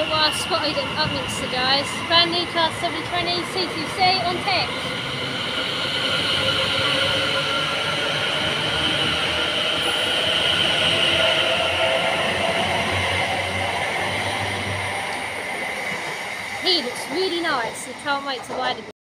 Look what I spotted at Upminster, guys. Brand new Class 720 C2C on tech. He looks really nice. I can't wait to ride him.